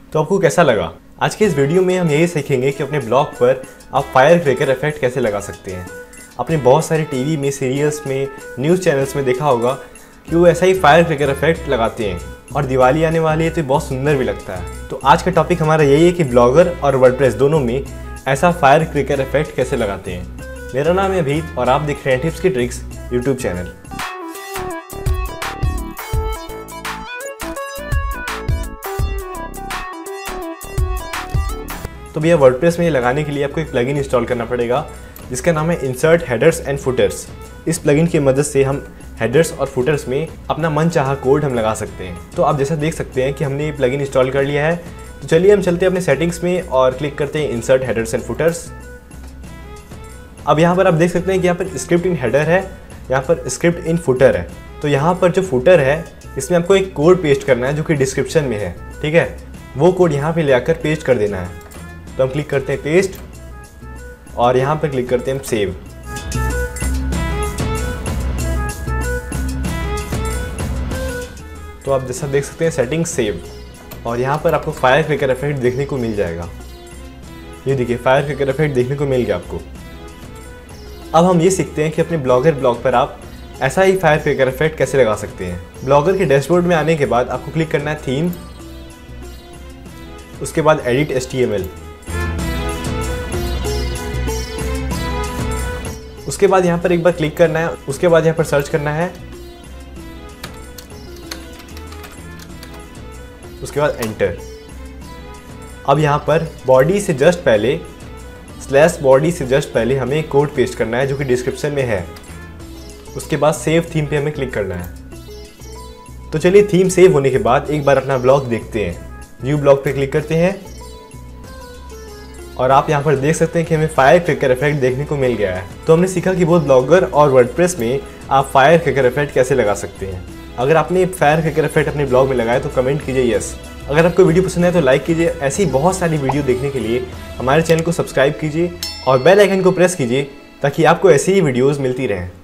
तो आपको कैसा लगा? आज के इस वीडियो में हम यही सीखेंगे कि अपने ब्लॉग पर आप फायर क्रैकर इफेक्ट कैसे लगा सकते हैं। आपने बहुत सारे टीवी में, सीरियल्स में, न्यूज़ चैनल्स में देखा होगा कि वो ऐसा ही फायर क्रैकर इफेक्ट लगाते हैं और दिवाली आने वाली है तो बहुत सुंदर भी लगता है। तो आज का टॉपिक हमारा यही है कि ब्लॉगर और वर्डप्रेस दोनों में ऐसा फायर क्रैकर इफेक्ट कैसे लगाते हैं। मेरा नाम है अभीत और आप देख रहे हैं टिप्स की ट्रिक्स यूट्यूब चैनल। तो भैया वर्डप्रेस में ये लगाने के लिए आपको एक प्लगइन इंस्टॉल करना पड़ेगा जिसका नाम है इंसर्ट हेडर्स एंड फुटर्स। इस प्लगइन की मदद से हम हेडर्स और फुटर्स में अपना मनचाहा कोड हम लगा सकते हैं। तो आप जैसा देख सकते हैं कि हमने ये प्लगइन इंस्टॉल कर लिया है। तो चलिए हम चलते हैं अपने सेटिंग्स में और क्लिक करते हैं इंसर्ट हेडर्स एंड फुटर्स। अब यहाँ पर आप देख सकते हैं कि यहाँ पर स्क्रिप्ट इन हेडर है, यहाँ पर स्क्रिप्ट इन फुटर है। तो यहाँ पर जो फुटर है इसमें आपको एक कोड पेस्ट करना है जो कि डिस्क्रिप्शन में है, ठीक है। वो कोड यहाँ पे ले आकर पेस्ट कर देना है। तो हम क्लिक करते हैं पेस्ट और यहाँ पर क्लिक करते हैं सेव। तो आप जैसा देख सकते हैं सेटिंग सेव और यहाँ पर आपको फायर क्रैकर इफेक्ट देखने को मिल जाएगा। ये देखिए फायर क्रैकर इफेक्ट देखने को मिल गया आपको। अब हम ये सीखते हैं कि अपने ब्लॉगर ब्लॉग पर आप ऐसा ही फायर क्रैकर इफेक्ट कैसे लगा सकते हैं। ब्लॉगर के डैशबोर्ड में आने के बाद आपको क्लिक करना है थीम, उसके बाद एडिट HTML, उसके बाद यहाँ पर एक बार क्लिक करना है, उसके बाद यहाँ पर सर्च करना है, उसके बाद एंटर। अब यहाँ पर बॉडी से जस्ट पहले /बॉडी से जस्ट पहले हमें एक कोड पेस्ट करना है जो कि डिस्क्रिप्शन में है। उसके बाद सेव थीम पे हमें क्लिक करना है। तो चलिए थीम सेव होने के बाद एक बार अपना ब्लॉग देखते हैं। व्यू ब्लॉग पे क्लिक करते हैं और आप यहाँ पर देख सकते हैं कि हमें फायर क्रैकर इफेक्ट देखने को मिल गया है। तो हमने सीखा कि बोथ ब्लॉगर और वर्डप्रेस में आप फायर क्रैकर इफेक्ट कैसे लगा सकते हैं। अगर आपने फायर क्रैकर इफेक्ट अपने ब्लॉग में लगाया तो कमेंट कीजिए यस। अगर आपको वीडियो पसंद है तो लाइक कीजिए। ऐसी बहुत सारी वीडियो देखने के लिए हमारे चैनल को सब्सक्राइब कीजिए और बेल आइकन को प्रेस कीजिए ताकि आपको ऐसी ही वीडियोज़ मिलती रहें।